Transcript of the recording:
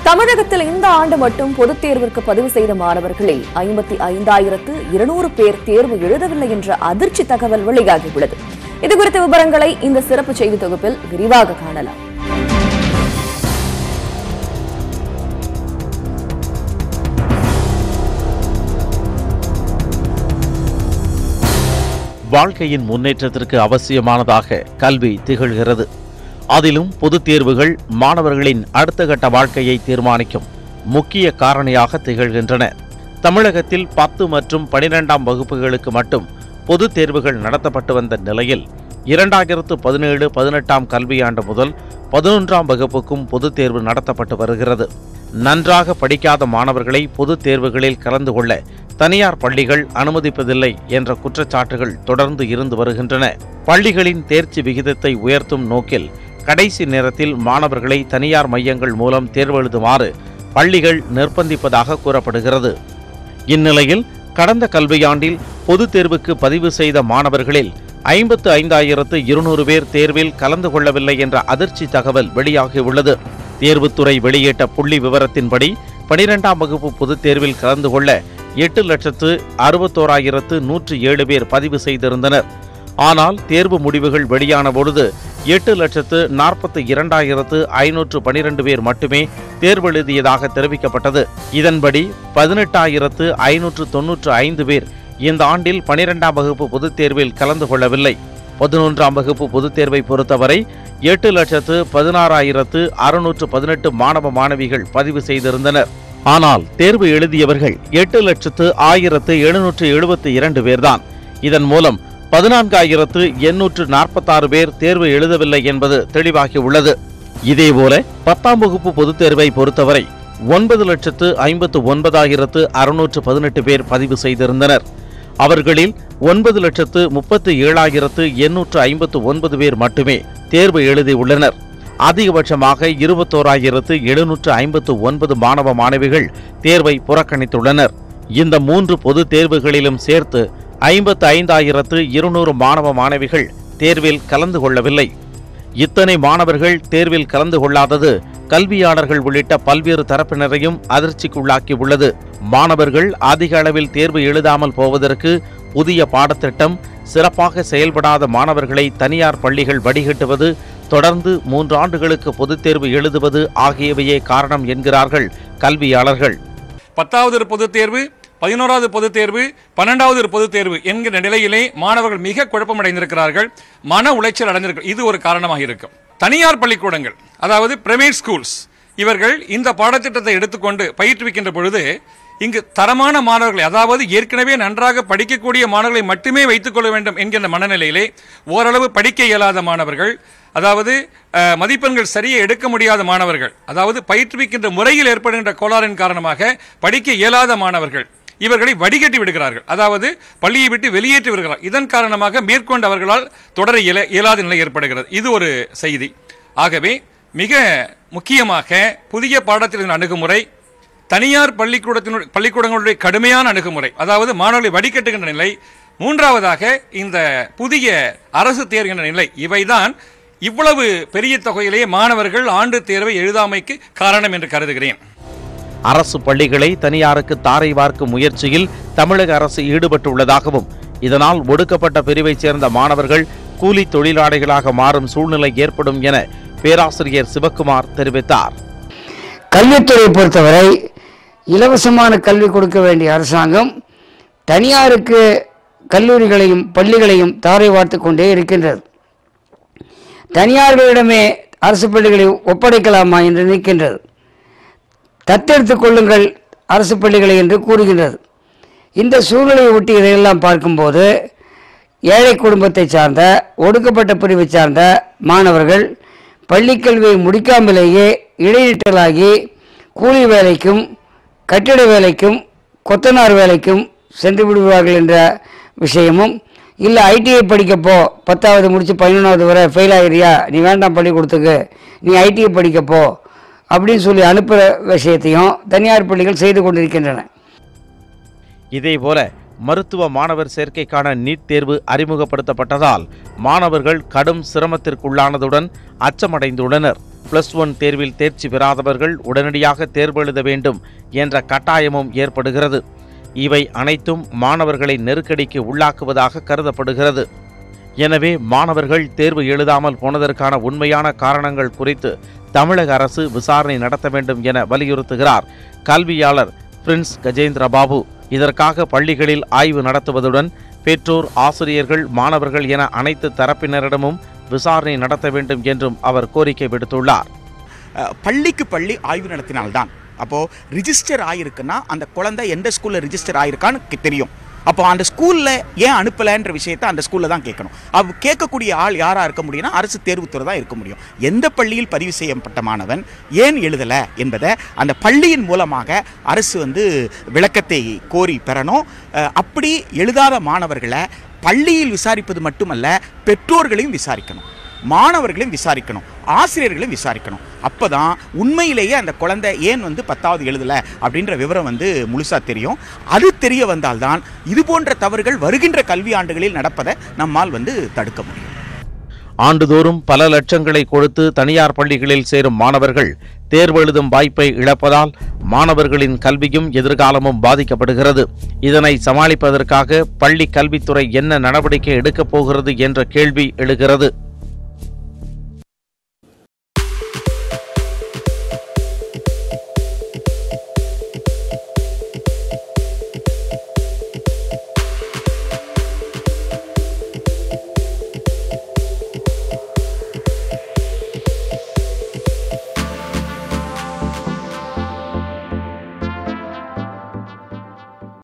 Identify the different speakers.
Speaker 1: தமிழகத்தில் இந்த ஆண்டு மட்டும் பொதுத் தேர்விற்கு பதிவு செய்த மாணவர்களில் 55,200 பேர் தேர்வு எழுதவில்லை என்ற அதிர்ச்சி தகவல் வெளியாகியுள்ளது. இதுகுறித்த விவரங்களை இந்த சிறப்பு செய்தி தொகுப்பில் விரிவாக காணலாம்.
Speaker 2: வாழ்க்கையின் முன்னேற்றத்திற்கு அவசியமானதாக கல்வி திகழ்கிறது. அதிலும் பொதுத் தேர்வுகள் மாணவர்களின் அடுத்த கட்ட வாழ்க்கையை தீர்மானிக்கும் முக்கிய காரணியாக திகழ்கின்றன. தமிழகத்தில் 10 மற்றும் 12ஆம் வகுப்புகளுக்கு மட்டும் பொதுத் தேர்வுகள் நடத்தப்பட்டு வந்த நிலையில் 2017-18ஆம் கல்வியாண்டு முதல் 11ஆம் வகுப்புக்கும் பொதுத் தேர்வு நடத்தப்பட்டு வருகிறது. நன்றாக படிக்காத மாணவர்களை பொதுத் தேர்வுகளில் கலந்து கொள்ள தனியார் பள்ளிகள் அனுமதிப்பதில்லை என்ற குற்றச்சாட்டுகள் தொடர்ந்து இருந்து வருகின்றன. பள்ளிகளின் தேர்ச்சி விகிதத்தை உயர்த்தும் நோக்கில் கடைசி நேரத்தில் மாணவர்களை தனியார் மையங்கள் மூலம் தேர்வு எழுதுமாறு பள்ளிகள் நிர்பந்திப்பதாக கூறப்படுகிறது. இந்நிலையில் கடந்த கல்வியாண்டில் பொதுத் தேர்வுக்கு பதிவு செய்த மாணவர்களில் 55,200 பேர் தேர்வில் கலந்து கொள்ளவில்லை என்ற அதிர்ச்சி தகவல் வெளியாகியுள்ளது. தேர்வுத்துறை வெளியிட்ட புள்ளி விவரத்தின்படி 12ஆம் வகுப்பு பொதுத் தேர்வில் கலந்து கொள்ள 8,61,107 பேர் பதிவு செய்திருந்தனர். ஆனால் தேர்வு முடிவுகள் வெளியான பொழுது 8,42,512 பேர் மட்டுமே தேர்வு எழுதியதாக தெரிவிக்கப்பட்டது. இதன்படி 18,595 பேர் இந்த ஆண்டில் 12ஆம் வகுப்பு பொதுத் தேர்வில் கலந்து கொள்ளவில்லை. 11ஆம் வகுப்பு பொதுத் தேர்வை பொறுத்தவரை 8,16,618 மாணவ மாணவிகள் பதிவு செய்திருந்தனர். ஆனால் தேர்வு எழுதியவர்கள் 8,01,772 பேர்தான். இதன் மூலம் 14,846 பேர் தேர்வு எழுதவில்லை என்பது தெளிவாகியுள்ளது. இதேபோல 10ஆம் வகுப்பு பொதுத் தேர்வை பொறுத்தவரை 9,59,618 பேர் பதிவு செய்திருந்தனர். அவர்களில் 9,37,859 பேர் மட்டுமே தேர்வு எழுதியுள்ளனர். அதிகபட்சமாக 21,759 மாணவ மாணவிகள் தேர்வை புறக்கணித்துள்ளனர். இந்த 3 பொது தேர்வுகளிலும் சேர்த்து 55,200 மாணவ மாணவிகள் தேர்வில் கலந்து கொள்ளவில்லை. இத்தனை மாணவர்கள் தேர்வில் கலந்து கொள்ளாதது கல்வியாளர்கள் உள்ளிட்ட பல்வேறு தரப்பினரையும் அதிர்ச்சிக்குள்ளாக்கியுள்ளது. மாணவர்கள் அதிக அளவில் தேர்வு எழுதாமல் போவதற்கு புதிய பாடத்திட்டம், சிறப்பாக செயல்படாத மாணவர்களை தனியார் பள்ளிகள் வடிகட்டுவது, தொடர்ந்து 3 ஆண்டுகளுக்கு பொதுத் தேர்வு எழுதுவது ஆகியவையே காரணம் என்கிறார்கள் கல்வியாளர்கள்.
Speaker 3: 10வது பொதுத் தேர்வு, 11வது பொதுத் தேர்வு, 12வது பொதுத் தேர்வு என்கிற நிலையிலே மாணவர்கள் மிக குழப்பமடைந்திருக்கிறார்கள், மன உளைச்சல் அடைந்திருக்கிறார்கள். இது ஒரு காரணமாக இருக்கும். தனியார் பள்ளிக்கூடங்கள், அதாவது பிரைவேட் ஸ்கூல்ஸ், இவர்கள் இந்த பாடத்திட்டத்தை எடுத்துக்கொண்டு பயிற்றுவிக்கின்ற பொழுது இங்கு தரமான மாணவர்களை, அதாவது ஏற்கனவே நன்றாக படிக்கக்கூடிய மாணவர்களை மட்டுமே வைத்துக் கொள்ள வேண்டும் என்கின்ற மனநிலையிலே ஓரளவு படிக்க இயலாத மாணவர்கள், அதாவது மதிப்பெண்கள் சரியை எடுக்க முடியாத மாணவர்கள், அதாவது பயிற்றுவிக்கின்ற முறையில் ஏற்படுகின்ற கோளாறின் காரணமாக படிக்க இயலாத மாணவர்கள், இவர்களை வடிகட்டி விடுகிறார்கள், அதாவது பள்ளியை விட்டு வெளியேற்றி விடுகிறார். இதன் காரணமாக மேற்கொண்டு அவர்களால் தொடர இயலாத நிலை ஏற்படுகிறது. இது ஒரு செய்தி. ஆகவே மிக முக்கியமாக புதிய பாடத்தின் அணுகுமுறை, தனியார் பள்ளிக்கூடங்களுடைய கடுமையான அணுகுமுறை, அதாவது மாணவர்களை வடிகட்டுகின்ற நிலை, மூன்றாவதாக இந்த புதிய அரசு தேர்கின்ற நிலை, இவைதான் இவ்வளவு பெரிய தொகையிலேயே மாணவர்கள் ஆண்டு தேர்வை எழுதாமைக்கு காரணம் என்று கருதுகிறேன்.
Speaker 2: அரசு பள்ளிகளை தனியாருக்கு தாரை வார்க்கும் முயற்சியில் தமிழக அரசு ஈடுபட்டுள்ளதாகவும், இதனால் ஒடுக்கப்பட்ட பிரிவைச் சேர்ந்த மாணவர்கள் கூலி தொழிலாளிகளாக மாறும் சூழ்நிலை ஏற்படும் என பேராசிரியர் சிவக்குமார் தெரிவித்தார்.
Speaker 4: கல்வித்துறையை பொறுத்தவரை இலவசமான கல்வி கொடுக்க வேண்டிய அரசாங்கம் தனியாருக்கு கல்லூரிகளையும் பள்ளிகளையும் தாரை வார்த்து கொண்டே இருக்கின்றது. தனியார்களிடமே அரசு பள்ளிகளை ஒப்படைக்கலாமா என்று நிற்கின்றது. தத்தெடுத்துக் கொள்ளுங்கள் அரசு பள்ளிகளை என்று கூறுகின்றது. இந்த சூழ்நிலையை ஒட்டி இதையெல்லாம் பார்க்கும்போது ஏழை குடும்பத்தை சார்ந்த ஒடுக்கப்பட்ட பிரிவை சார்ந்த மாணவர்கள் பள்ளிக்கல்வியை முடிக்காமலேயே இடைநிற்றலாகி கூலி வேலைக்கும் கட்டிட வேலைக்கும் கொத்தனார் வேலைக்கும் சென்று விடுவார்கள் என்ற விஷயமும், இல்லை ஐடிஐ படிக்கப்போ 10வது முடித்து 11வது வரை ஃபெயில் ஆகிறியா, நீ வேண்டாம் பள்ளிக்கூடத்துக்கு, நீ ஐடிஐ படிக்கப்போ அப்படின்னு சொல்லி அனுப்புகிற விஷயத்தையும் தனியார் பள்ளிகள் செய்து கொண்டிருக்கின்றன.
Speaker 2: இதேபோல மருத்துவ மாணவர் சேர்க்கைக்கான நீட் தேர்வு அறிமுகப்படுத்தப்பட்டதால் மாணவர்கள் கடும் சிரமத்திற்குள்ளானதுடன் அச்சமடைந்துள்ளனர். +1 தேர்வில் தேர்ச்சி பெறாதவர்கள் உடனடியாக தேர்வு எழுத வேண்டும் என்ற கட்டாயமும் ஏற்படுகிறது. இவை அனைத்தும் மாணவர்களை நெருக்கடிக்கு உள்ளாக்குவதாக கருதப்படுகிறது. எனவே மாணவர்கள் தேர்வு எழுதாமல் போனதற்கான உண்மையான காரணங்கள் குறித்து தமிழக அரசு விசாரணை நடத்த வேண்டும் என வலியுறுத்துகிறார் கல்வியாளர் பிரின்ஸ் கஜேந்திரபாபு. இதற்காக பள்ளிகளில் ஆய்வு நடத்துவதுடன் பெற்றோர், ஆசிரியர்கள், மாணவர்கள் என அனைத்து தரப்பினரிடமும் விசாரணை நடத்த வேண்டும் என்றும் அவர் கோரிக்கை விடுத்துள்ளார்.
Speaker 5: பள்ளிக்கு பள்ளி ஆய்வு நடத்தினால்தான் அப்போ ரிஜிஸ்டர் ஆயிருக்குன்னா அந்த குழந்தை எந்த ஸ்கூல்ல ரிஜிஸ்டர் ஆயிருக்கான்னு தெரியும். அப்போ அந்த ஸ்கூல்ல ஏன் அனுப்பலன்ற விஷயத்தை அந்த ஸ்கூல்ல தான் கேட்கணும். அவ கேட்கக்கூடிய ஆள் யாரா இருக்க முடியும்னா அரசு தேர்வுத்துறை தான் இருக்க முடியும். எந்த பள்ளியில் பதிவு செய்யப்பட்ட மாணவன் ஏன் எழுதல என்பதை அந்த பள்ளியின் மூலமாக அரசு விளக்கத்தை கோரி பெறணும். அப்படி எழுதாத மாணவர்களை பள்ளியில் விசாரிப்பது மட்டுமல்ல, பெற்றோர்களையும் விசாரிக்கணும், மாணவர்களையும் விசாரிக்கணும், ஆசிரியர்களையும் விசாரிக்கணும். அப்பதான் உண்மையிலேயே அந்த குழந்தை ஏன் 10வது எழுதல அப்படின்ற விவரம் முழுசா தெரியும். அது தெரிய வந்தால்தான் இது போன்ற தவறுகள் வருகின்ற கல்வி ஆண்டுகளில் நடப்பதை நம்மால் தடுக்க முடியும்.
Speaker 2: ஆண்டுதோறும் பல லட்சங்களை கொடுத்து தனியார் பள்ளிகளில் சேரும் மாணவர்கள் தேர்வு எழுதும் வாய்ப்பை இழப்பதால் மாணவர்களின் கல்வியும் எதிர்காலமும் பாதிக்கப்படுகிறது. இதனை சமாளிப்பதற்காக பள்ளி கல்வித்துறை என்ன நடவடிக்கை எடுக்கப் போகிறது என்ற கேள்வி எழுகிறது.